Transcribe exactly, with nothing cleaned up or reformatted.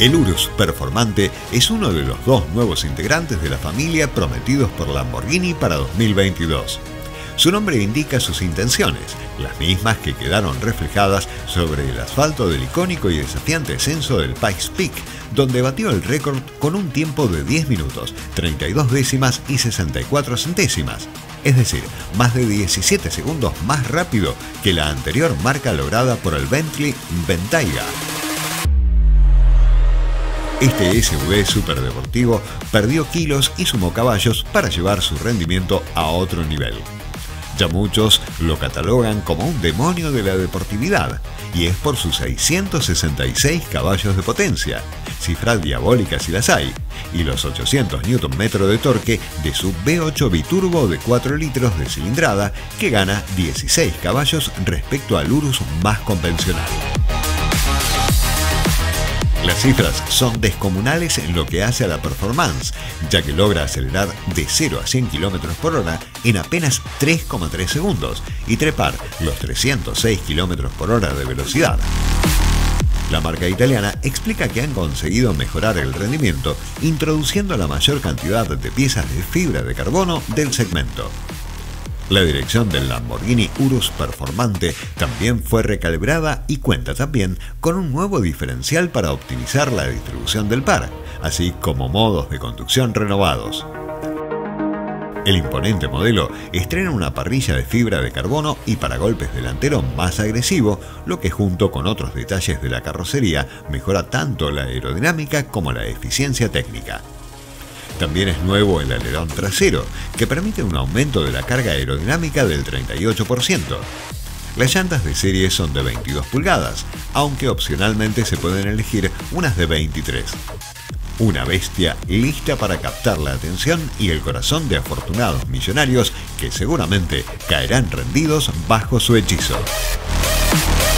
El Urus Performante es uno de los dos nuevos integrantes de la familia prometidos por Lamborghini para dos mil veintidós. Su nombre indica sus intenciones, las mismas que quedaron reflejadas sobre el asfalto del icónico y desafiante ascenso del Pikes Peak, donde batió el récord con un tiempo de diez minutos, treinta y dos décimas y sesenta y cuatro centésimas, es decir, más de diecisiete segundos más rápido que la anterior marca lograda por el Bentley Bentayga. Este S U V superdeportivo perdió kilos y sumó caballos para llevar su rendimiento a otro nivel. Ya muchos lo catalogan como un demonio de la deportividad, y es por sus seiscientos sesenta y seis caballos de potencia, cifras diabólicas si las hay, y los ochocientos newton metros de torque de su V ocho biturbo de cuatro litros de cilindrada, que gana dieciséis caballos respecto al Urus más convencional. Las cifras son descomunales en lo que hace a la performance, ya que logra acelerar de cero a cien kilómetros por hora en apenas tres coma tres segundos y trepar los trescientos seis kilómetros por hora de velocidad. La marca italiana explica que han conseguido mejorar el rendimiento introduciendo la mayor cantidad de piezas de fibra de carbono del segmento. La dirección del Lamborghini Urus Performante también fue recalibrada y cuenta también con un nuevo diferencial para optimizar la distribución del par, así como modos de conducción renovados. El imponente modelo estrena una parrilla de fibra de carbono y paragolpes delantero más agresivo, lo que junto con otros detalles de la carrocería mejora tanto la aerodinámica como la eficiencia técnica. También es nuevo el alerón trasero, que permite un aumento de la carga aerodinámica del treinta y ocho por ciento. Las llantas de serie son de veintidós pulgadas, aunque opcionalmente se pueden elegir unas de veintitrés. Una bestia lista para captar la atención y el corazón de afortunados millonarios que seguramente caerán rendidos bajo su hechizo.